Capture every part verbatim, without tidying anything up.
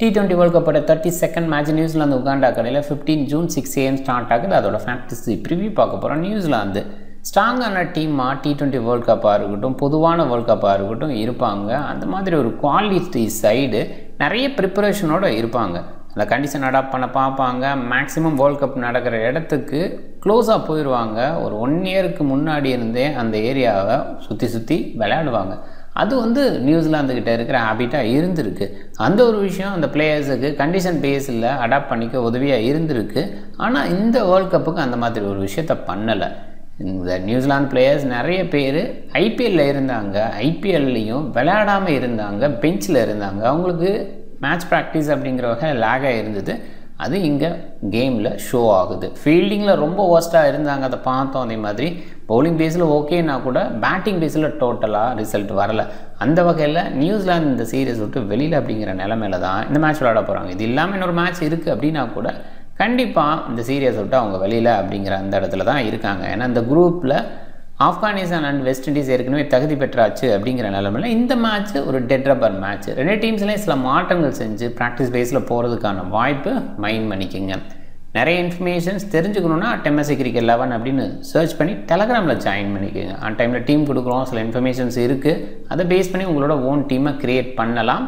T twenty World Cup thirty-second match New Zealand Uganda கடையில் fifteen June six A M start ஆகுது. அதோட fantasy preview பார்க்க போகிறோம். New Zealand ஸ்ட்ராங்கான டீமாக T twenty வேர்ல்ட் கப்பாக இருக்கட்டும், பொதுவான வேர்ல்ட் கப்பாக இருக்கட்டும் இருப்பாங்க. அந்த மாதிரி ஒரு குவாலிட்டி சைடு நிறைய ப்ரிப்பரேஷனோடு இருப்பாங்க. அந்த கண்டிஷன் அடாப்ட் பண்ண பார்ப்பாங்க. மேக்ஸிமம் வேர்ல்ட் கப் நடக்கிற இடத்துக்கு க்ளோஸாக போயிடுவாங்க. ஒரு ஒன் இயருக்கு முன்னாடி இருந்தே அந்த ஏரியாவை சுற்றி சுற்றி விளையாடுவாங்க. அது வந்து நியூசிலாந்துக்கிட்ட இருக்கிற ஹேபிட்டாக இருந்திருக்கு. அந்த ஒரு விஷயம் அந்த பிளேயர்ஸுக்கு கண்டிஷன் பேஸில் அடாப்ட் பண்ணிக்க உதவியாக இருந்திருக்கு. ஆனால் இந்த வேர்ல்ட் கப்புக்கு அந்த மாதிரி ஒரு விஷயத்த பண்ணலை. இந்த நியூசிலாந்து பிளேயர்ஸ் நிறைய பேர் ஐபிஎல்லில் இருந்தாங்க, ஐபிஎல்லையும் விளையாடாமல் இருந்தாங்க, பெஞ்சில் இருந்தாங்க. அவங்களுக்கு மேட்ச் ப்ராக்டிஸ் அப்படிங்கிற வகை லேகாக இருந்தது. அது இங்கே கேமில் ஷோ ஆகுது. ஃபீல்டிங்கில் ரொம்ப ஒர்ஸ்ட்டாக இருந்தாங்க, அதை பார்த்தோம். அதே மாதிரி பவுலிங் பேஸில் ஓகேனா கூட பேட்டிங் பேஸில் டோட்டலாக ரிசல்ட் வரலை. அந்த வகையில் நியூசிலாந்து இந்த சீரீஸ் விட்டு வெளியில் அப்படிங்கிற நிலமையில தான் இந்த மேட்ச் விளையாட போகிறாங்க. இது இல்லாமல் இன்னொரு மேட்ச் இருக்குது அப்படின்னா கூட கண்டிப்பாக இந்த சீரீஸ் விட்டு அவங்க வெளியில் அப்படிங்கிற அந்த இடத்துல தான் இருக்காங்க. ஏன்னா இந்த குரூப்பில் ஆப்கானிஸ்தான் அண்ட் வெஸ்ட் இண்டீஸ் ஏற்கனவே தகுதி பெற்றாச்சு அப்படிங்கிற நிலமையில் இந்த மேட்ச் ஒரு டெட் ரப்பர் மேட்ச். ரெண்டு டீம்ஸ்லேயும் சில மாற்றங்கள் செஞ்சு ப்ராக்டிஸ் பேஸில் போகிறதுக்கான வாய்ப்பு மைண்ட் பண்ணிக்கோங்க. நிறைய இன்ஃபர்மேஷன்ஸ் தெரிஞ்சுக்கணுன்னா டெம்எஸ்சி கிரிக்கெட் லெவன் அப்படின்னு சர்ச் பண்ணி டெலகிராமில் ஜாயின் பண்ணிக்கோங்க. அந்த டைமில் டீம் கொடுக்குறோம், சில இன்ஃபர்மேஷன்ஸ் இருக்குது, அதை பேஸ் பண்ணி உங்களோட ஓன் டீமை க்ரியேட் பண்ணலாம்.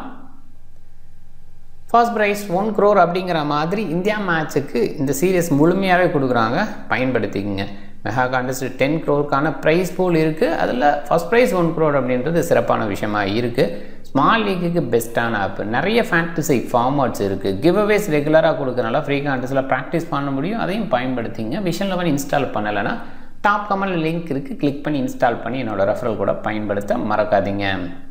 ஃபர்ஸ்ட் ப்ரைஸ் ஒன் க்ரோர் அப்படிங்கிற மாதிரி இந்தியா மேட்சுக்கு இந்த சீரியஸ் முழுமையாகவே கொடுக்குறாங்க, பயன்படுத்திக்கங்க. மெகா கான்டெஸ்ட் டென் க்ரோருக்கான ப்ரைஸ் பூல் இருக்குது. அதில் ஃபஸ்ட் ப்ரைஸ் ஒன் க்ரோர் அப்படின்றது சிறப்பான விஷயமா இருக்குது. ஸ்மால் லீக்குக்கு பெஸ்ட்டான ஆப், நிறைய ஃபேண்டசி ஃபார்மேட்ஸ் இருக்குது. கிவ் அவேஸ் ரெகுலராக கொடுக்குறனால ஃப்ரீ கான்டெஸ்ட்டில் ப்ராக்டிஸ் பண்ண முடியும். அதையும் பயன்படுத்திங்க. விஷன் லெவன் இன்ஸ்டால் பண்ணலைன்னா டாப் கமெண்டில் லிங்க் இருக்குது, கிளிக் பண்ணி இன்ஸ்டால் பண்ணி என்னோடய ரெஃபரல் கூட பயன்படுத்த மறக்காதீங்க.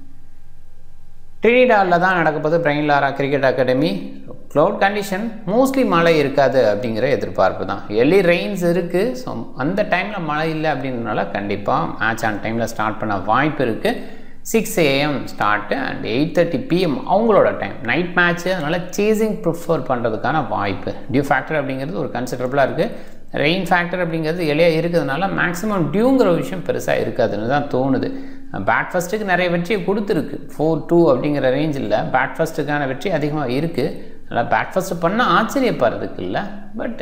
ட்ரினிடாடில் தான் நடக்கப்போது Brian Lara cricket academy. Cloud condition, mostly மழை இருக்காது அப்படிங்கிற எதிர்பார்ப்பு தான். எர்லி ரெயின்ஸ் இருக்குது. ஸோ அந்த டைமில் மழை இல்லை அப்படின்றனால கண்டிப்பாக மேட்ச் ஆன் டைமில் ஸ்டார்ட் பண்ண வாய்ப்பு இருக்குது. Six A M start and eight thirty P M அவங்களோட டைம். நைட் மேட்ச்சு, அதனால் சேசிங் ப்ரிஃபர் பண்ணுறதுக்கான வாய்ப்பு. டியூ ஃபேக்டர் அப்படிங்கிறது ஒரு கன்சிடரபுளாக இருக்குது. ரெயின் ஃபேக்டர் அப்படிங்கிறது எளியாக இருக்கிறதுனால மேக்ஸிமம் டியூங்கிற விஷயம் பெருசாக இருக்காதுன்னு தான் தோணுது. பேட் ஃபஸ்ட்டுக்கு நிறைய வெற்றியை கொடுத்துருக்கு. ஃபோர் டூ அப்படிங்கிற ரேஞ்சில் பேட் ஃபஸ்ட்டுக்கான வெற்றி அதிகமாக இருக்குது. அதனால் பேட் ஃபஸ்ட்டு பண்ணால் ஆச்சரியப்படுறதுக்கு இல்லை. பட்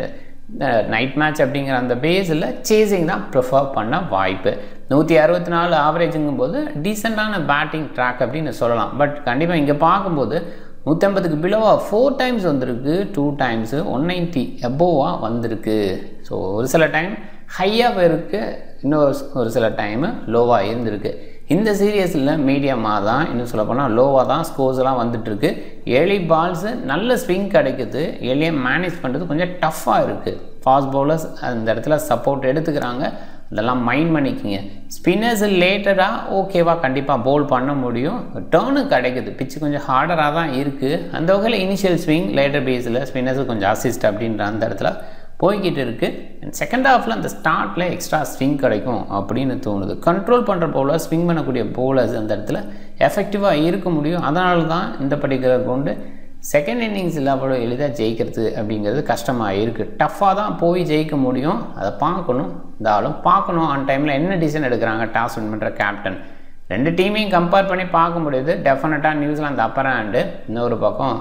நைட் மேட்ச் அப்படிங்கிற அந்த பேஸில் சேசிங் தான் ப்ரிஃபர் பண்ண வாய்ப்பு. நூற்றி அறுபத்தி நாலு ஆவரேஜுங்கும் போது டீசெண்டான பேட்டிங் ட்ராக் அப்படின்னு சொல்லலாம். பட் கண்டிப்பாக இங்கே பார்க்கும்போது நூற்றம்பதுக்கு பிலோவாக ஃபோர் டைம்ஸ் வந்திருக்கு, டூ டைம்ஸு ஒன் நைன்ட்டி எபோவாக வந்திருக்கு. ஸோ ஒரு சில டைம் ஹையாக இருக்குது, இன்னொரு ஒரு சில டைமு லோவாக இருந்திருக்கு. இந்த சீரியஸில் மீடியமாக தான், இன்னும் சொல்லப்போனால் லோவாக தான் ஸ்கோர்ஸ்லாம் வந்துட்டுருக்கு. ஏர்லி பால்ஸு நல்ல ஸ்விங் கிடைக்குது, ஏர்லியாக மேனேஜ் பண்ணுறது கொஞ்சம் டஃப்பாக இருக்குது. ஃபாஸ்ட் பவுலர்ஸ் அந்த இடத்துல சப்போர்ட் எடுத்துக்கிறாங்க, அதெல்லாம் மைண்ட் பண்ணிக்கிங்க. ஸ்பின்னர்ஸ் லேட்டராக ஓகேவா கண்டிப்பாக பவுல் பண்ண முடியும். டேர்னு கிடைக்குது, பிச்சு கொஞ்சம் ஹார்டராக தான் இருக்குது. அந்த வகையில் இனிஷியல் ஸ்விங் லேட்டர் பேஸில் ஸ்பின்னர்ஸு கொஞ்சம் அசிஸ்ட் அப்படின்ற அந்த இடத்துல போய்கிட்டு இருக்குது. அண்ட் செகண்ட் ஹாஃபில் அந்த ஸ்டார்ட்டில் எக்ஸ்ட்ரா ஸ்விங் கிடைக்கும் அப்படின்னு தோணுது. கண்ட்ரோல் பண்ணுற பவுலர், ஸ்விங் பண்ணக்கூடிய பவுலர்ஸ் அந்த இடத்துல எஃபெக்டிவாக இருக்க முடியும். அதனால தான் இந்த பர்டிகுலர் கொண்டு செகண்ட் இன்னிங்ஸில் அவ்வளோ எளிதாக ஜெயிக்கிறது அப்படிங்கிறது கஷ்டமாக இருக்குது. டஃப்பாக தான் போய் ஜெயிக்க முடியும். அதை பார்க்கணும், இருந்தாலும் பார்க்கணும் ஆன் டைமில் என்ன டிசிஷன் எடுக்கிறாங்க டாஸ் வின் பண்ணுற கேப்டன். ரெண்டு டீமையும் கம்பேர் பண்ணி பார்க்க முடியுது. டெஃபினட்டாக நியூசிலாந்து அப்பர் ஹேண்டு, இன்னொரு பக்கம்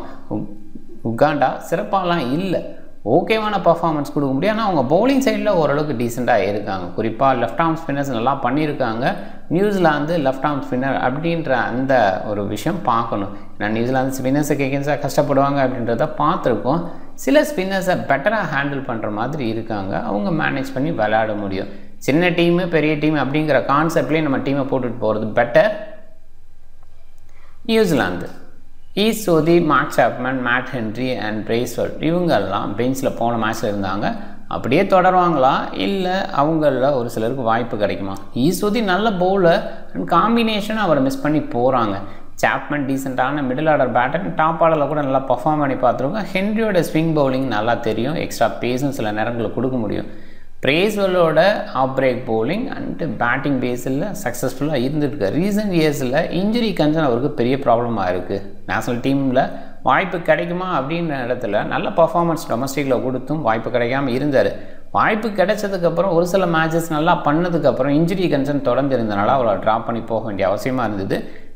உகாண்டா சிறப்பாகலாம் இல்லை, ஓகேவான பர்ஃபார்மன்ஸ் கொடுக்க முடியும். ஆனால் அவங்க பவுலிங் சைடில் ஓரளவுக்கு டீசெண்டாக இருக்காங்க. குறிப்பாக லெஃப்ட் ஆர்ம் ஸ்பின்னர்ஸ் நல்லா பண்ணியிருக்காங்க. நியூசிலாந்து லெஃப்ட் ஆர்ம் ஸ்பின்னர் அப்படின்ற அந்த ஒரு விஷயம் பார்க்கணும். ஏன்னா நியூசிலாந்து ஸ்பின்னர்ஸுக்கு எகென்ஸ்டாக கஷ்டப்படுவாங்க அப்படின்றத பார்த்துருக்கோம். சில ஸ்பின்னர்ஸை பெட்டராக ஹேண்டில் பண்ணுற மாதிரி இருக்காங்க, அவங்க மேனேஜ் பண்ணி விளையாட முடியும். சின்ன டீமு பெரிய டீம் அப்படிங்கிற கான்செப்ட்லேயே நம்ம டீமை போட்டுட்டு போகிறது better. New Zealand Ish Sodhi, Mark Chapman, Matt Henry and Bracewell இவங்கெல்லாம் பெஞ்சில் போன மேட்ச்சில் இருந்தாங்க. அப்படியே தொடருவாங்களா இல்லை அவங்கள ஒரு சிலருக்கு வாய்ப்பு கிடைக்குமா? ஈஸ் சோதி நல்ல பவுலர் அண்ட் காம்பினேஷன் அவரை மிஸ் பண்ணி போகிறாங்க. சாப்மன் டீசெண்டான மிடில் ஆர்டர் பேட்டர், டாப் ஆர்டரில் கூட நல்லா பர்ஃபார்ம் பண்ணி பார்த்துருக்கோம். ஹென்ரியோட ஸ்விங் பவுலிங் நல்லா தெரியும், எக்ஸ்ட்ரா பேஸும் சில நேரங்களில் கொடுக்க முடியும். பிரேஸ்வெல்லோட off break bowling and batting பேஸில் சக்ஸஸ்ஃபுல்லாக இருந்துருக்கு. ரீசன்ட் இயர்ஸில் இன்ஜுரி கன்சர்ன் அவருக்கு பெரிய ப்ராப்ளமாக இருக்குது. நேஷனல் டீமில் வாய்ப்பு கிடைக்குமா அப்படின்ற இடத்துல நல்ல பர்ஃபார்மன்ஸ் டொமஸ்டிக்கில் கொடுத்தும் வாய்ப்பு கிடைக்காமல் இருந்தார். வாய்ப்பு கிடைச்சதுக்கப்புறம் ஒரு சில மேட்சஸ் நல்லா பண்ணதுக்கப்புறம் இன்ஜுரி கன்சர்ன் தொடர்ந்து இருந்தனால அவளை ட்ராப் பண்ணி போக வேண்டிய அவசியமாக இருந்தது.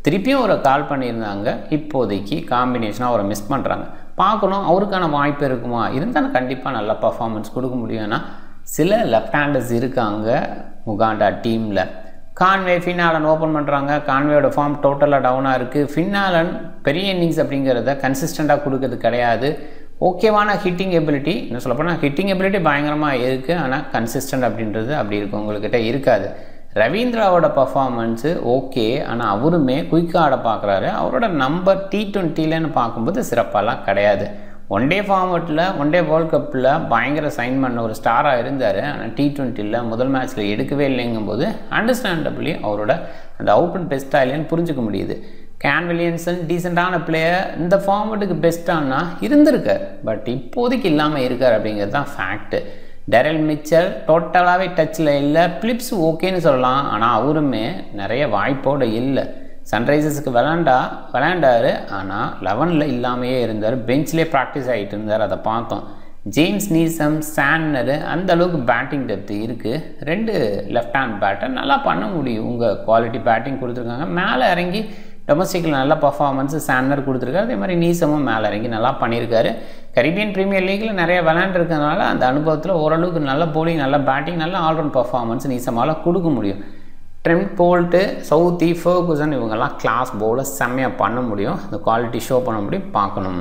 திருப்பியும் ஒரு கால் பண்ணியிருந்தாங்க. இப்போதைக்கு காம்பினேஷனாக அவரை மிஸ் பண்ணுறாங்க. பார்க்கணும் அவருக்கான வாய்ப்பு இருக்குமா, இருந்தாலும் கண்டிப்பாக நல்ல பர்ஃபார்மன்ஸ் கொடுக்க முடியும். ஏன்னா சில லெஃப்ட் ஹேண்டர்ஸ் இருக்காங்க உகாண்டா டீமில். கான்வே ஃபின்னாலன் ஓப்பன் பண்ணுறாங்க. கான்வேயோட ஃபார்ம் டோட்டலாக டவுனாக இருக்குது. ஃபின்னாலன் பெரிய இன்னிங்ஸ் அப்படிங்கிறத கன்சிஸ்டண்ட்டாக கொடுக்கறது கிடையாது. ஓகேவான ஹிட்டிங் எபிலிட்டி, என்ன சொல்லப்போனால் ஹிட்டிங் எபிலிட்டி பயங்கரமாக இருக்குது, ஆனால் கன்சிஸ்டன்ட் அப்படின்றது அப்படி இருக்கும் உங்கள்கிட்ட இருக்காது. ரவீந்திராவோட பர்ஃபார்மன்ஸு ஓகே, ஆனால் அவருமே குயிக்காக ஆட பார்க்குறாரு. அவரோட நம்பர் டி ட்வெண்ட்டிலன்னு பார்க்கும்போது சிறப்பாலாம் கிடையாது. ஒன் டே ஃபார்மேட்டில் ஒன் டே வேர்ல்ட் கப்பில் பயங்கர சைன் பண்ண ஒரு ஸ்டாராக இருந்தார். ஆனால் டி ட்வெண்ட்டியில் முதல் மேட்ச்சில் எடுக்கவே இல்லைங்கும்போது அண்டர்ஸ்டாண்டபிளி அவரோட அந்த அவுட் அண்ட் பெஸ்ட்டாக இல்லைன்னு புரிஞ்சுக்க முடியுது. கேன் வில்லியம்சன் டீசெண்டான பிளேயர், இந்த ஃபார்மேட்டுக்கு பெஸ்ட்டானா இருந்திருக்கார், பட் இப்போதைக்கு இல்லாமல் இருக்கார் அப்படிங்கிறது தான் ஃபேக்ட்டு. டெரல் மிச்சல் டோட்டலாகவே டச்சில் இல்லை. பிலிப்ஸ் ஓகேன்னு சொல்லலாம், ஆனால் அவருமே நிறைய வாய்ப்போடு இல்லை. சன்ரைசர்ஸுக்கு விளாண்டா விளாண்டார், ஆனால் லெவனில் இல்லாமையே இருந்தார். பெஞ்சிலே ப்ராக்டிஸ் ஆகிட்டு இருந்தார், அதை பார்த்தோம். ஜேம்ஸ் நீசம், சான்னரு அந்த அளவுக்கு பேட்டிங் டெப்த் இருக்குது. ரெண்டு லெஃப்ட் ஹேண்ட் பேட்டர் நல்லா பண்ண முடியும். உங்கள் குவாலிட்டி பேட்டிங் கொடுத்துருக்காங்க. மேலே இறங்கி டொமஸ்டிக்கில் நல்ல பர்ஃபார்மன்ஸு சான்னர் கொடுத்துருக்காரு. அதே மாதிரி நீசமும் மேலே இறங்கி நல்லா பண்ணியிருக்காரு. கரீபியன் ப்ரீமியர் லீக்கில் நிறைய விளையாண்டுருக்கனால அந்த அனுபவத்தில் ஓரளவுக்கு நல்ல போலிங், நல்ல பேட்டிங், நல்ல ஆல்ரவுண்ட் பர்ஃபார்மன்ஸ் நீசமால் கொடுக்க முடியும். ட்ரெண்ட் போல்ட்டு, சவுத்தி, ஃபர்குசன் இவங்கெல்லாம் கிளாஸ் பவுலர் செம்மையாக பண்ண முடியும். இந்த குவாலிட்டி ஷோ பண்ண முடியும், பார்க்கணும்.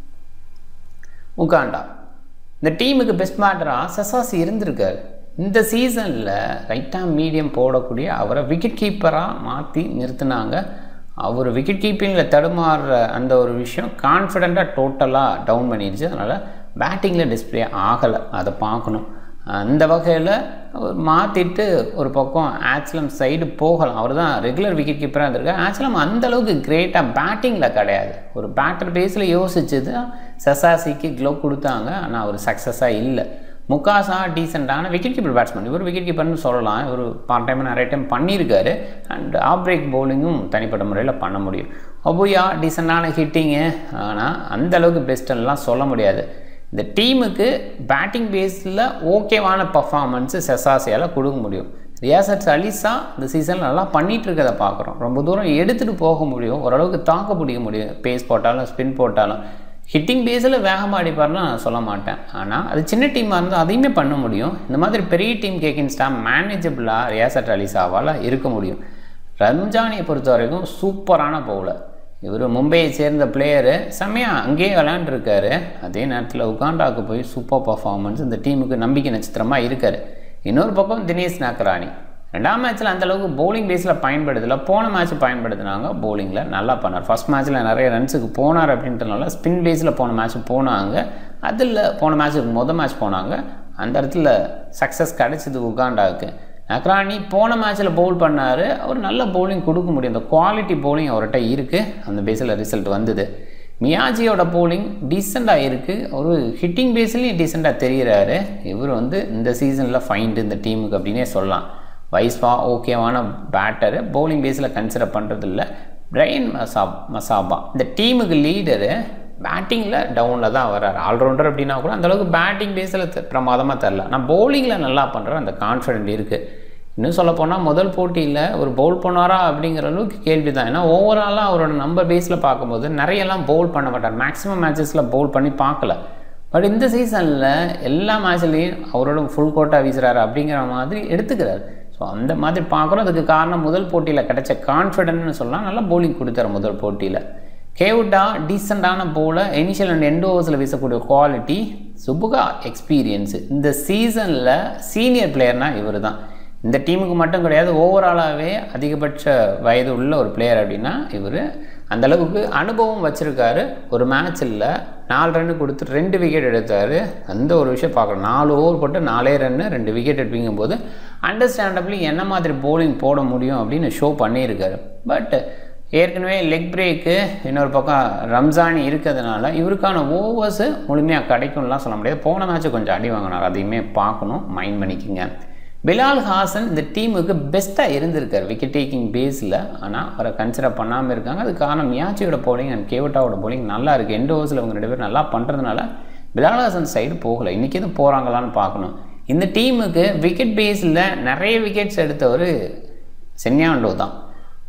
உகாண்டா இந்த டீமுக்கு பெஸ்ட் பேட்டராக செசாசி இருந்திருக்காரு. இந்த சீசனில் ரைட்டாக மீடியம் போடக்கூடிய அவரை விக்கெட் கீப்பராக மாற்றி நிறுத்தினாங்க. அவர் விக்கெட் கீப்பிங்கில் தடுமாறுற அந்த ஒரு விஷயம் கான்ஃபிடெண்ட்டாக டோட்டலாக டவுன் பண்ணிடுச்சு. அதனால் பேட்டிங்கில் டிஸ்பிளே ஆகலை, அதை பார்க்கணும். அந்த வகையில் மாற்றிட்டு ஒரு பக்கம் ஆச்லம் சைடு போகலாம். அவர் தான் ரெகுலர் விக்கெட் கீப்பராக இருந்திருக்காரு. ஆச்லம் அந்தளவுக்கு கிரேட்டாக பேட்டிங்கில் கிடையாது. ஒரு பேட்டர் பேஸில் யோசிச்சு தான் செசாசிக்கு க்ளோவ் கொடுத்தாங்க, ஆனால் அவர் சக்ஸஸாக இல்லை. முக்காசா டீசெண்டான விக்கெட் கீப்பர் பேட்ஸ்மேன். இவர் விக்கெட் கீப்பர்னு சொல்லலாம். இவர் பார்ட் டைம் நிறைய டைம் பண்ணியிருக்காரு. அண்ட் ஆஃப் பிரேக் பவுலிங்கும் தனிப்பட்ட முறையில் பண்ண முடியும். ஒபுயா டீசெண்டான ஹிட்டிங்கு, ஆனால் அந்தளவுக்கு பெஸ்ட்டெல்லாம் சொல்ல முடியாது. இந்த டீமுக்கு பேட்டிங் பேஸில் ஓகேவான பர்ஃபார்மன்ஸு செசாசியால் கொடுக்க முடியும். ரியாசத் அலிசா இந்த சீசனில் நல்லா பண்ணிகிட்டு இருக்கிறத பார்க்குறோம். ரொம்ப தூரம் எடுத்துகிட்டு போக முடியும், ஓரளவுக்கு தாக்க பிடிக்க முடியும். பேஸ் போட்டாலும் ஸ்பின் போட்டாலும். ஹிட்டிங் பேஸில் வேகமாக அடிப்பார்னா நான் சொல்ல மாட்டேன், ஆனால் அது சின்ன டீமாக இருந்தால் அதையுமே பண்ண முடியும். இந்த மாதிரி பெரிய டீம் கேக்கின்ஸ்டா மேனேஜபிளாக ரியாசத் அலிசாவால் இருக்க முடியும். ரம்ஜானியை பொறுத்த வரைக்கும் சூப்பரான பவுலர். இவர் மும்பையை சேர்ந்த பிளேயரு, செம்மையாக அங்கேயே விளையாண்டுருக்காரு. அதே நேரத்தில் உகாண்டாவுக்கு போய் சூப்பர் பர்ஃபார்மன்ஸ், இந்த டீமுக்கு நம்பிக்கை நட்சத்திரமாக இருக்கார். இன்னொரு பக்கம் தினேஷ் நாக்ரானி ரெண்டாம் மேட்ச்சில் அந்தளவுக்கு பவுலிங் பேஸில் பயன்படுத்தலை. போன மேட்ச் பயன்படுத்தினாங்க, பவுலிங்கில் நல்லா பண்ணார். ஃபஸ்ட் மேட்ச்சில் நிறைய ரன்ஸுக்கு போனார் அப்படின்றனால ஸ்பின் பேஸில் போன மேட்ச் போனாங்க. அதில் போன மேட்ச்சுக்கு மொதல் மேட்ச் போனாங்க, அந்த இடத்துல சக்ஸஸ் கிடச்சிது உகாண்டாவுக்கு. நக்ரானி போன மேட்ச்சில் பவுல் பண்ணார், அவர் நல்ல பவுலிங் கொடுக்க முடியும். அந்த குவாலிட்டி பவுலிங் அவர்கிட்ட இருக்குது, அந்த பேஸில் ரிசல்ட் வந்தது. மியாஜியோட பவுலிங் டீசெண்டாக இருக்குது, அவர் ஹிட்டிங் பேஸ்லேயும் டீசெண்டாக தெரிகிறாரு. இவர் வந்து இந்த சீசனில் ஃபைண்டு இந்த டீமுக்கு அப்படின்னே சொல்லலாம். வைஸ்வா ஓகேவான பேட்டரு, பவுலிங் பேஸில் கன்சிடர் பண்ணுறதில்ல. பிரைன் மசாப் மசாபா இந்த டீமுக்கு லீடரு, பேட்டிங்கில் டவுனில் தான் வர்றார். ஆல்ரவுண்டர் அப்படின்னா கூட அந்தளவுக்கு பேட்டிங் பேஸில் பிரமாதமாக தரல, நான் பவுலிங்கில் நல்லா பண்ணுறேன், அந்த கான்ஃபிடென்ட் இருக்குது. இன்னும் சொல்லப்போனால் முதல் போட்டியில் ஒரு பவுல் பண்ணாரா அப்படிங்கிற அளவுக்கு கேள்வி தான். ஏன்னா ஓவராலாக அவரோட நம்பர் பேஸில் பார்க்கும்போது நிறையெல்லாம் பவுல் பண்ண மாட்டார், மேக்ஸிமம் மேட்சஸில் பவுல் பண்ணி பார்க்கல. பட் இந்த சீசனில் எல்லா மேட்ச்லேயும் அவரோட ஃபுல் கோட்டாக வீசுகிறாரு அப்படிங்கிற மாதிரி எடுத்துக்கிறார். ஸோ அந்த மாதிரி பார்க்குறோம். அதுக்கு காரணம் முதல் போட்டியில் கிடைச்ச கான்ஃபிடென்ட்னு சொல்லலாம். நல்லா பவுலிங் கொடுத்தார் முதல் போட்டியில். கேவுட்டா டீசெண்டான பவுலர், இனிஷியல் அண்ட் எண்ட் ஓவர்ஸில் வீசக்கூடிய குவாலிட்டி. சுபுகா எக்ஸ்பீரியன்ஸு, இந்த சீசனில் சீனியர் பிளேயர்னால் இவர் தான். இந்த டீமுக்கு மட்டும் கிடையாது, ஓவராலாகவே அதிகபட்ச வயது உள்ள ஒரு பிளேயர் அப்படின்னா இவர். அந்தளவுக்கு அனுபவம் வச்சுருக்காரு. ஒரு மேட்ச்சில் நாலு ரன்னு கொடுத்து ரெண்டு விக்கெட் எடுத்தார். அந்த ஒரு விஷயம் பார்க்குறோம். நாலு ஓவர் போட்டு நாலே ரன்னு ரெண்டு விக்கெட் எடுப்பீங்கும்போது அண்டர்ஸ்டாண்டபிளி என்ன மாதிரி பவுலிங் போட முடியும் அப்படின்னு ஷோ பண்ணியிருக்காரு. பட் ஏற்கனவே லெக் பிரேக்கு, இன்னொரு பக்கம் ரம்ஜானி இருக்கிறதுனால இவருக்கான ஓவர்ஸு முழுமையாக கிடைக்கும்லாம் சொல்ல முடியாது. போன மேட்ச்சு கொஞ்சம் அடி வாங்கினார், அதையுமே பார்க்கணும், மைண்ட் பண்ணிக்கிங்க. பிலால் ஹாசன் இந்த டீமுக்கு பெஸ்ட்டாக இருந்திருக்கார் விக்கெட் டேக்கிங் பேஸில், ஆனால் அவரை கன்சிடர் பண்ணாமல் இருக்காங்க. அது காரணம் மியாச்சியோட பவுலிங் அண்ட் கேவட்டாவோட பவுலிங் நல்லா இருக்குது. எண்ட் ஓவர்ஸில் இவங்க ரெண்டு பேர் நல்லா பண்ணுறதுனால பிலால் ஹாசன் சைடு போகலை. இன்றைக்கி எதுவும் போகிறாங்களான்னு பார்க்கணும். இந்த டீமுக்கு விக்கெட் பேஸில் நிறைய விக்கெட்ஸ் எடுத்தவர் சென்யாண்டோ தான்.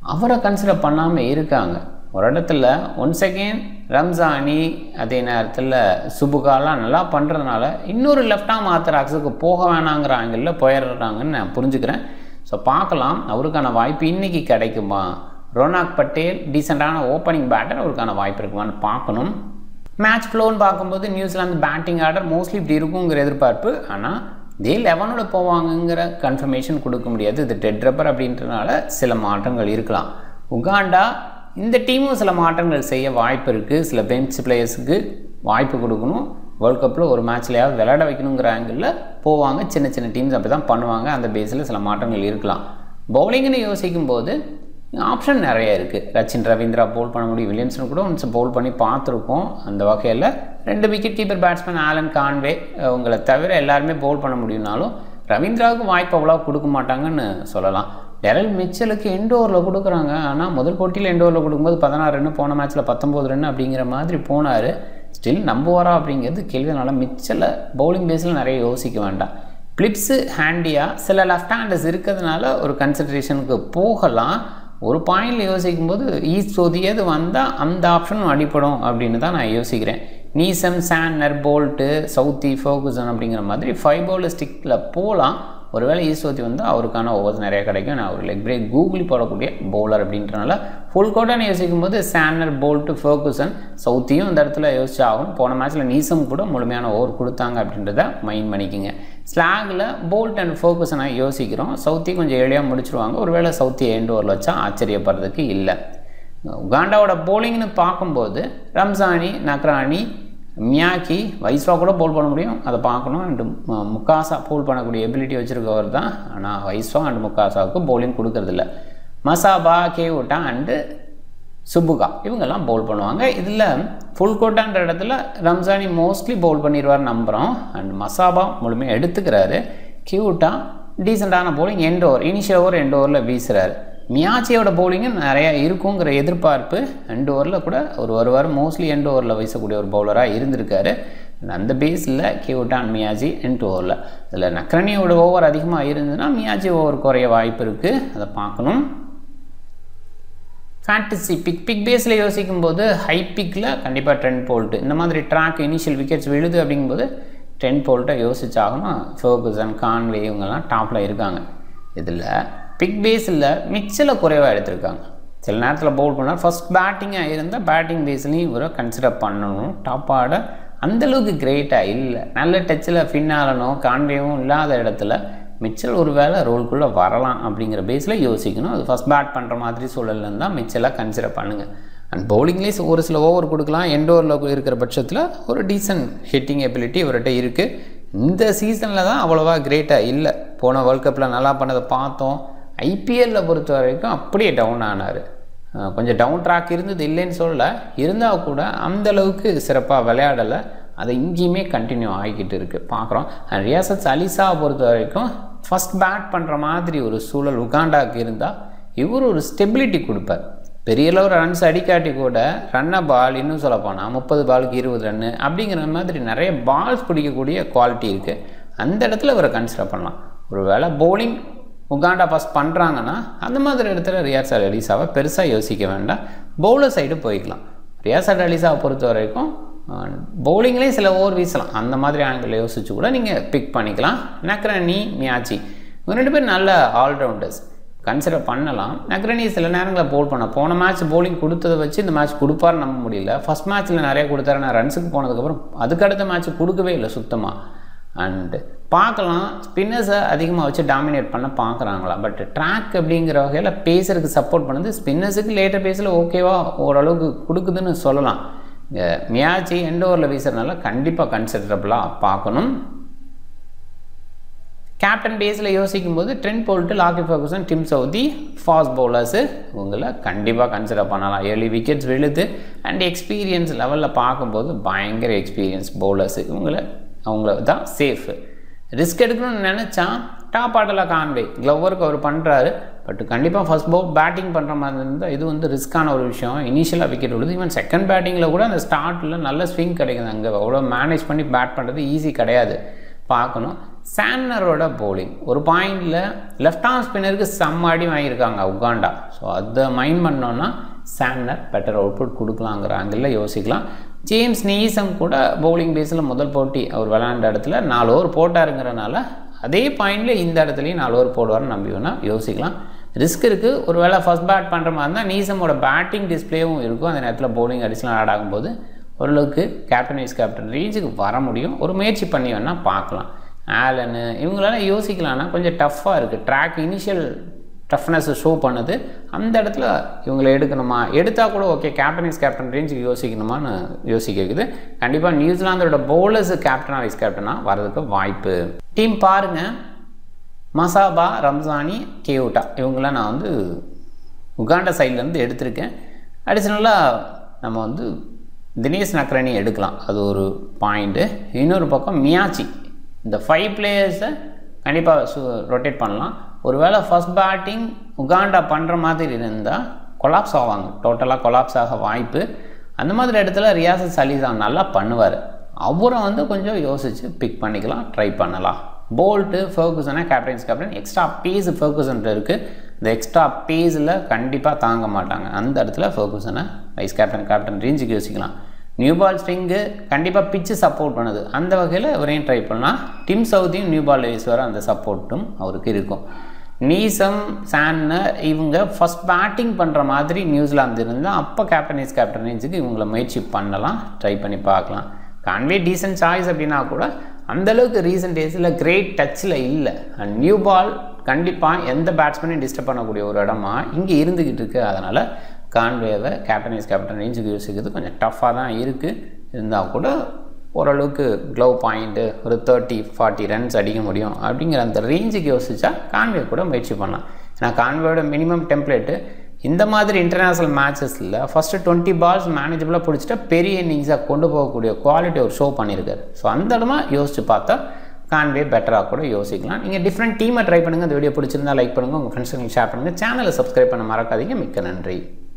அவரை கன்சிடர் பண்ணாமல் இருக்காங்க. ஒரு இடத்துல ஒன்ஸ் அகெயின் ரம்ஜானி அதே நேரத்தில் சுபுகாலாம் நல்லா பண்ணுறதுனால இன்னொரு லெஃப்ட் ஆர்ம் ஆர்த்தடாக்ஸுக்கு போக வேணாங்கிற ஆங்கிளில் போயிடுறாங்கன்னு நான் புரிஞ்சுக்கிறேன். ஸோ பார்க்கலாம் அவருக்கான வாய்ப்பு இன்றைக்கி கிடைக்குமா. ரோனாக் பட்டேல் டீசெண்டான ஓப்பனிங் பேட்டர், அவருக்கான வாய்ப்பு இருக்குமான்னு பார்க்கணும். மேட்ச் ஃப்ளோன்னு பார்க்கும்போது நியூசிலாந்து பேட்டிங் ஆர்டர் மோஸ்ட்லி இப்படி இருக்குங்கிற எதிர்பார்ப்பு. ஆனால் இதே லெவனோட போவாங்கங்கிற கன்ஃபர்மேஷன் கொடுக்க முடியாது. இது டெட் ரப்பர் அப்படின்றனால சில மாற்றங்கள் இருக்கலாம். உகாண்டா இந்த டீமும் சில மாற்றங்கள் செய்ய வாய்ப்பு இருக்குது. சில பெஞ்ச் பிளேயர்ஸுக்கு வாய்ப்பு கொடுக்கணும். வேர்ல்ட் கப்பில் ஒரு மேட்ச்லையாவது விளையாட வைக்கணுங்கிற ஆங்கிளில் போவாங்க. சின்ன சின்ன டீம்ஸ் அப்படி தான் பண்ணுவாங்க. அந்த பேஸில் சில மாற்றங்கள் இருக்கலாம். பவுலிங்னு யோசிக்கும் போது ஆப்ஷன் நிறைய இருக்குது. ரச்சின் ரவீந்திரா பவுல் பண்ண முடியும். வில்லியம்சன் கூட ஒன்ஸ் பவுல் பண்ணி பார்த்துருக்கோம். அந்த வகையில் ரெண்டு wicket keeper batsman Allen Conway உங்களை தவிர எல்லாருமே பவுல் பண்ண முடியும்னாலும் ரவீந்திராவுக்கு வாய்ப்பு அவ்வளோ கொடுக்க மாட்டாங்கன்னு சொல்லலாம். டெரல் மிச்சலுக்கு எண்ட் ஓவரில் கொடுக்குறாங்க. ஆனால் முதல் போட்டியில் எண்ட் ஓவரில் கொடுக்கும்போது பதினாறு ரன்னு, போன மேட்ச்சில் பத்தொம்போது ரன்னு அப்படிங்கிற மாதிரி போனார். ஸ்டில் நம்புவாரா அப்படிங்கிறது கேள்வினால மிச்சலை பவுலிங் பேஸில் நிறைய யோசிக்க வேண்டாம். பிளிப்ஸு ஹேண்டியாக சில லெஃப்ட் ஹேண்டர்ஸ் இருக்கிறதுனால ஒரு கன்சிடரேஷனுக்கு போகலாம். ஒரு பாயிண்டில் யோசிக்கும் போது ஈஸ்ட் சோதியது வந்தால் அந்த ஆப்ஷனும் அடிப்படும் அப்படின்னு தான் நான் யோசிக்கிறேன். நீசம், சான்னர், போல்ட்டு, சவுத்தி, ஃபர்குசன் அப்படிங்கிற மாதிரி ஃபைவ் பவுலர் ஸ்டிக்கில் போகலாம். ஒருவேளை ஈஸ்வத்தி வந்து அவருக்கான ஓவர்ஸ் நிறையா கிடைக்கும். நான் ஒரு லெக் பிரேக் கூகுளி போடக்கூடிய பவுலர் அப்படின்றனால ஃபுல் கோட்டான்னு யோசிக்கும் போது சான்னர், போல்ட்டு, ஃபர்குசன், சவுத்தியும் இந்த இடத்துல யோசிச்சு ஆகும். போன மேட்ச்சில் நீசம் கூட முழுமையான ஓவர் கொடுத்தாங்க அப்படின்றத மைண்ட் பண்ணிக்கோங்க. ஸ்லாகில் போல்ட் அண்ட் ஃபர்குசனை யோசிக்கிறோம். சவுத்தி கொஞ்சம் ஏழியாக முடிச்சிருவாங்க. ஒருவேளை சவுத்தி எண்ட் ஓவரில் வச்சா ஆச்சரியப்படுறதுக்கு இல்லை. உகாண்டாவோட போலிங்னு பார்க்கும்போது ரம்ஜானி, நக்ரானி, மியாக்கி, வைஸ்வா கூட பவுல் பண்ண முடியும். அதை பார்க்கணும். அண்டு முக்காசா பவுல் பண்ணக்கூடிய எபிலிட்டி வச்சுருக்கவர் தான். ஆனால் வைஸ்வா அண்டு முக்காசாவுக்கு பவுலிங் கொடுக்கறதில்ல. மசாபா, கேவுட்டா அண்டு சுபுகா இவங்கெல்லாம் பவுல் பண்ணுவாங்க. இதில் ஃபுல் கோட்டான்ற இடத்துல ரம்ஜானி மோஸ்ட்லி பவுல் பண்ணிடுவார் நம்புகிறோம். அண்ட் மசாபா முழுமையாக எடுத்துக்கிறாரு. கேவுட்டா டீசெண்டான bowling end over, initial over end ஓவரில் வீசுகிறார். மியாச்சியோட பவுலிங்கு நிறையா இருக்குங்கிற எதிர்பார்ப்பு. எண்ட் ஓவரில் கூட ஒரு வருவார். மோஸ்ட்லி எண்ட் ஓவரில் வீசக்கூடிய ஒரு பவுலராக இருந்திருக்காரு. அந்த பேஸில் கேவுட்டா அண்ட் மியாச்சி எண்ட் ஓவரில். இதில் நக்ரனியோட ஓவர் அதிகமாக இருந்ததுன்னா மியாச்சி ஓவர் குறைய வாய்ப்பு இருக்குது. அதை பார்க்கணும். ஃபேண்டசி பிக் பிக் பேஸில் யோசிக்கும் போது ஹை பிக்கில் கண்டிப்பாக ட்ரெண்ட் போல்ட்டு இந்த மாதிரி ட்ராக் இனிஷியல் விக்கெட்ஸ் விழுது அப்படிங்கும்போது ட்ரெண்ட் போல்ட்டை யோசிச்சாகணும். ஃபர்குசன், கான்வே இவங்கெல்லாம் டாப்பில் இருக்காங்க. இதில் பிக் பேஸில் மிச்சலில் குறைவாக எடுத்திருக்காங்க. சில நேரத்தில் பவுல் பண்ணால் ஃபஸ்ட் பேட்டிங்காக இருந்தால் பேட்டிங் பேஸ்லையும் இவரை கன்சிடர் பண்ணணும். டாப் ஆர்டர் அந்தளவுக்கு கிரேட்டாக இல்லை. நல்ல டச்சில் ஃபின்னாலனோ கான்வேவும் இல்லாத இடத்துல மிச்சல் ஒரு வேளை ரோல்குள்ளே வரலாம் அப்படிங்கிற பேஸில் யோசிக்கணும். அது ஃபஸ்ட் பேட் பண்ணுற மாதிரி சூழலில் தான் மிச்சலாக கன்சிடர் பண்ணுங்கள். அண்ட் பவுலிங்லேயே ஒரு சில ஓவர் கொடுக்கலாம். எண்ட் ஓவரில் இருக்கிற பட்சத்தில் ஒரு டீசன்ட் ஹிட்டிங் எபிலிட்டி இவர்கிட்ட இருக்குது. இந்த சீசனில் தான் அவ்வளோவா கிரேட்டாக இல்லை. போன வேர்ல்ட் கப்பில் நல்லா பண்ணதை பார்த்தோம். ஐபிஎல்லில் பொறுத்த வரைக்கும் அப்படியே டவுன் ஆனார். கொஞ்சம் டவுன் ட்ராக் இருந்தது, இல்லைன்னு சொல்லலை. இருந்தால் கூட அந்தளவுக்கு சிறப்பாக விளையாடலை. அதை இங்கேயுமே கண்டினியூ ஆகிக்கிட்டு இருக்குது பார்க்குறோம். அண்ட் ரியாசத் அலிசாவை பொறுத்த வரைக்கும் ஃபஸ்ட் பேட் பண்ணுற மாதிரி ஒரு சூழல் உகாண்டாவுக்கு இருந்தால் இவர் ஒரு ஸ்டெபிலிட்டி கொடுப்பார். பெரிய அளவு ரன்ஸ் அடிக்காட்டி கூட ரன்னை பால் இன்னும் சொல்ல போனால் முப்பது பாலுக்கு இருபது ரன்னு அப்படிங்கிற மாதிரி நிறைய பால்ஸ் பிடிக்கக்கூடிய குவாலிட்டி இருக்குது. அந்த இடத்துல இவரை கன்சிடர் பண்ணலாம். ஒரு வேளை பவுலிங் உகாண்டா ஃபஸ்ட் பண்ணுறாங்கன்னா அந்த மாதிரி இடத்துல ரியாசத் அலிசாவை பெருசாக யோசிக்க வேண்டாம். பவுலர் சைடு போய்க்கலாம். ரியாசத் அலிசாவை பொறுத்த வரைக்கும் பவுலிங்லேயும் சில ஓவர் வீசலாம். அந்த மாதிரி ஆங்கிளில் யோசிச்சு கூட நீங்கள் பிக் பண்ணிக்கலாம். நக்ரனி, மியாச்சி இவங்க ரெண்டு பேரும் நல்ல ஆல்ரவுண்டர்ஸ் கன்சிடர் பண்ணலாம். நக்ரனி சில நேரங்களில் பவுல் பண்ண போன மேட்ச் பவுலிங் கொடுத்ததை வச்சு இந்த மேட்ச் கொடுப்பாருன்னு நம்ப முடியல. ஃபஸ்ட் மேட்ச்சில் நிறைய கொடுத்தாரு. நான் ரன்ஸுக்கு போனதுக்கப்புறம் அதுக்கடுத்த மேட்ச் கொடுக்கவே இல்லை சுத்தமாக. அண்டு பார்க்கலாம் ஸ்பின்னர்ஸை அதிகமாக வச்சு டாமினேட் பண்ண பார்க்குறாங்களா. பட் ட்ராக் அப்படிங்கிற வகையில் பேஸருக்கு சப்போர்ட் பண்ணுது. ஸ்பின்னர்ஸுக்கு லேட்டர் பேஸில் ஓகேவா ஓரளவுக்கு கொடுக்குதுன்னு சொல்லலாம். மியாச்சி எண்ட் ஓவரில் வீசுறதுனால கண்டிப்பாக கன்சிடரபிளாக பார்க்கணும். கேப்டன் பேஸில் யோசிக்கும் போது Trent Boult, Lockie Ferguson, Tim Southee fast bowlers இவங்களை கண்டிப்பாக கன்சிடர் பண்ணலாம். ஏர்லி விக்கெட்ஸ் விழுது அண்ட் எக்ஸ்பீரியன்ஸ் லெவலில் பார்க்கும்போது பயங்கர எக்ஸ்பீரியன்ஸ் பவுலர்ஸு இவங்களை அவங்கள தான் சேஃபு. ரிஸ்க் எடுக்கணும்னு நினச்சா டாப் ஆர்டரில் கான்வே க்ளவ் ஒர்க் அவர் பண்ணுறாரு. பட் கண்டிப்பாக ஃபஸ்ட் பவுல் பேட்டிங் பண்ணுற மாதிரி இருந்தால் இது வந்து ரிஸ்க்கான ஒரு விஷயம். இனிஷியலாக விக்கெட் விழுது. ஈவன் செகண்ட் பேட்டிங்கில் கூட அந்த ஸ்டார்ட்டில் நல்ல ஸ்விங் கிடைக்குது. அங்கே அவ்வளோ மேனேஜ் பண்ணி பேட் பண்ணுறது ஈஸி கிடையாது. பார்க்கணும். சான்னரோட bowling ஒரு பாயிண்டில் லெஃப்ட் ஆர்ம் ஸ்பின்னருக்கு செம்ம அடி வாங்கியிருக்காங்க உகாண்டா. ஸோ அதை மைண்ட் பண்ணோன்னா சான்னர் பெட்டர் அவுட்புட் கொடுக்கலாங்கிற ஆங்கிளில் யோசிக்கலாம். ஜேம்ஸ் நீசம் கூட பவுலிங் பேஸில் முதல் போட்டி அவர் விளையாண்ட இடத்துல நாலு ஓவர் போட்டாருங்கிறனால அதே பாயிண்டில் இந்த இடத்துலையும் நாலு ஓவர் போடுவார்னு நம்பி வேணால் யோசிக்கலாம். ரிஸ்க் இருக்குது. ஒரு வேளை ஃபஸ்ட் பேட் பண்ணுற மாதிரி இருந்தால் நீசமோட பேட்டிங் டிஸ்பிளேவும் இருக்கும். அந்த நேரத்தில் பவுலிங் அடிஷனல் ஆட் ஆகும்போது ஓரளவுக்கு கேப்டன் வைஸ் கேப்டன் ரேஞ்சுக்கு வர முடியும். ஒரு முயற்சி பண்ணி வேணால் பார்க்கலாம். ஆலனு இவங்களெல்லாம் யோசிக்கலாம்னா கொஞ்சம் டஃப்பாக இருக்குது. ட்ராக் இனிஷியல் டஃப்னஸ் ஷோ பண்ணுது. அந்த இடத்துல இவங்களை எடுக்கணுமா, எடுத்தால் கூட ஓகே கேப்டன் வைஸ் கேப்டன் ரேஞ்சுக்கு யோசிக்கணுமான்னு யோசிக்க வைக்குது. கண்டிப்பாக நியூசிலாந்தோட பவுலர்ஸு கேப்டனாக வைஸ் கேப்டனாக வரதுக்கு வாய்ப்பு. டீம் பாருங்கள், மசாபா, ரம்சானி, கேவுட்டா இவங்களாம் நான் வந்து உகாண்டா சைட்லேருந்து எடுத்திருக்கேன். அடிஷ்னலாக நம்ம வந்து தினேஷ் நக்ரனி எடுக்கலாம், அது ஒரு பாயிண்ட்டு. இன்னொரு பக்கம் மியாச்சி, இந்த ஃபைவ் பிளேயர்ஸை கண்டிப்பாக சு ரொட்டேட் பண்ணலாம். ஒரு வேளை ஃபஸ்ட் பேட்டிங் உகாண்டா பண்ணுற மாதிரி இருந்தால் கொலாப்ஸ் ஆவாங்க, டோட்டலாக கொலாப்ஸ் ஆக வாய்ப்பு. அந்த மாதிரி இடத்துல ரியாஸ் சலீசான் நல்லா பண்ணுவார். அவரை வந்து கொஞ்சம் யோசித்து பிக் பண்ணிக்கலாம், ட்ரை பண்ணலாம். போல்ட்டு ஃபர்குசனை கேப்டன்ஸ் கேப்டன் எக்ஸ்ட்ரா பேஸ் ஃபர்குசன்ட்டு இருக்குது. இந்த எக்ஸ்ட்ரா பேஸில் கண்டிப்பாக தாங்க மாட்டாங்க. அந்த இடத்துல ஃபர்குசனை வைஸ் கேப்டன் கேப்டன் ரேஞ்சுக்கு யோசிக்கலாம். நியூ பால் ஸ்விங்கு கண்டிப்பாக பிச்சு சப்போர்ட் பண்ணுது. அந்த வகையில் இவரையும் ட்ரை பண்ணலாம். டிம் சவுதியும் நியூ பால் வீசுவார், அந்த சப்போர்ட்டும் அவருக்கு இருக்கும். நீசம், சான்னர் இவங்க ஃபஸ்ட் பேட்டிங் பண்ணுற மாதிரி நியூசிலாந்து இருந்தால் அப்போ கேப்டன் வைஸ் கேப்டன் ரேஞ்சுக்கு இவங்கள முயற்சி பண்ணலாம், ட்ரை பண்ணி பார்க்கலாம். கான்வே டீசன்ட் சாய்ஸ் அப்படின்னா கூட அந்தளவுக்கு ரீசெண்ட் டேஸில் கிரேட் டச்சில் இல்லை. அண்ட் நியூ பால் கண்டிப்பாக எந்த பேட்ஸ்மேனையும் டிஸ்டர்ப் பண்ணக்கூடிய ஒரு இடமா இங்கே இருந்துக்கிட்டு இருக்குது. அதனால் கான்வேவை கேப்டன் வைஸ் கேப்டன் ரேஞ்சுக்கு யோசிக்கிறது கொஞ்சம் டஃப்பாக தான் இருக்குது. இருந்தால் கூட ஓரளவுக்கு க்ளவ் பாயிண்ட்டு ஒரு தேர்ட்டி ஃபார்ட்டி ரன்ஸ் அடிக்க முடியும் அப்படிங்கிற அந்த ரேஞ்சுக்கு யோசிச்சா கான்வே கூட முயற்சி பண்ணலாம். ஏன்னா கான்வேயோட மினிமம் டெம்ப்ளேட்டு இந்த மாதிரி இன்டர்நேஷ்னல் மேட்சஸில் ஃபஸ்ட்டு டுவெண்ட்டி பால்ஸ் மேனேஜபிளாக பிடிச்சிட்டா பெரிய இன்னிங்ஸாக கொண்டு போகக்கூடிய குவாலிட்டி ஒரு ஷோ பண்ணியிருக்காரு. ஸோ அந்த இடமா யோசித்து பார்த்தா கான்வே பெட்டராக கூட யோசிக்கலாம். நீங்கள் டிஃப்ரெண்ட் டீமை ட்ரை பண்ணுங்கள். இந்த வீடியோ பிடிச்சிருந்தா லைக் பண்ணுங்கள், உங்கள் ஃப்ரெண்ட்ஸுங்களுக்கு ஷேர் பண்ணுங்கள். சேனலை சப்ஸ்கிரைப் பண்ண மறக்காதீங்க. மிக்க நன்றி.